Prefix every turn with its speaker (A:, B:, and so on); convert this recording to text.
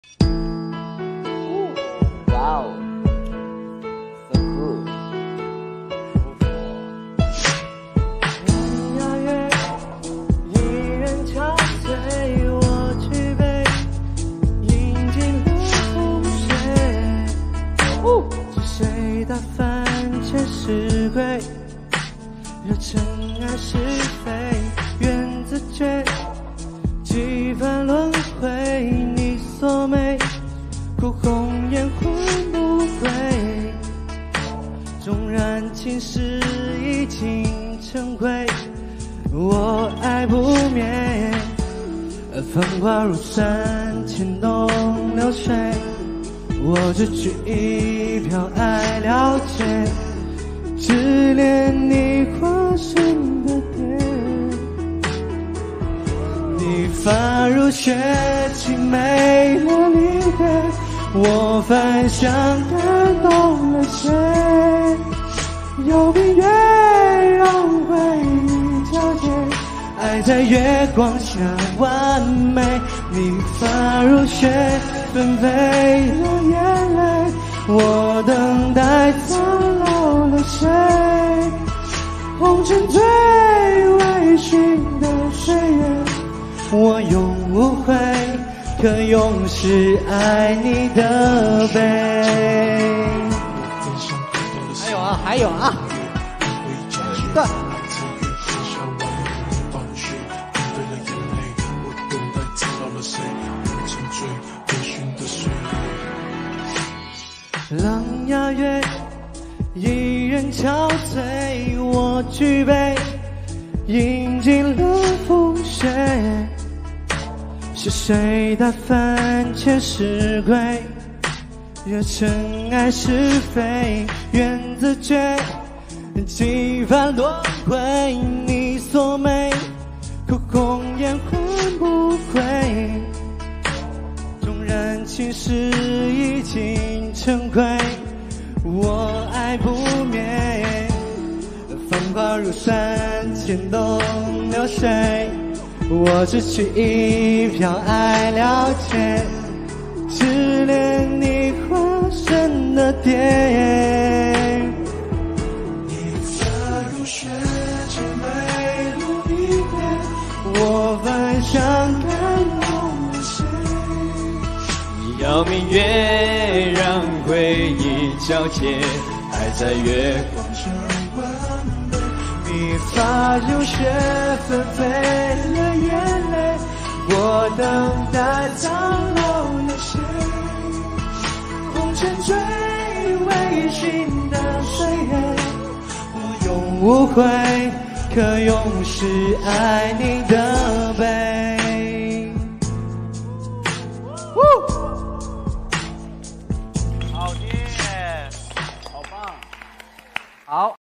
A: 哇哦 ，so cool。
B: 音乐依然憔悴，我举杯饮尽了风雪。是谁打翻前世轨？惹尘埃是非，缘字诀，几番轮回，你所美，哭红颜魂不归。纵然情史已经成灰，我爱不灭。繁华如山，牵动流水，我只取一瓢爱了解。只恋你化身的蝶，你发如雪，凄美了离别。我返乡感动了谁？有明月让回忆交接，爱在月光下完美。你发如雪，纷飞了眼泪。我等待苍老了谁？红尘最微醺的岁月，我永无悔，可永是爱你的悲。
A: 还有啊，对。
B: 狼牙月一人憔悴，我举杯饮尽了风雪。是谁打翻前世轨？惹尘埃是非，缘字诀，几番轮回，你所美，哭红颜魂不归。纵然情史已经成灰，我爱不灭。繁华如山，牵动流水，我只取一瓢爱了解。只恋你化身的蝶，你发如雪，凄美如离别。我返乡感动了谁？
A: 要明月让回忆交接，爱在月光
B: 上完美。你发如雪，纷飞了眼泪。我等待苍老了谁？红尘最微醺的岁月，我永无悔，可永是爱你的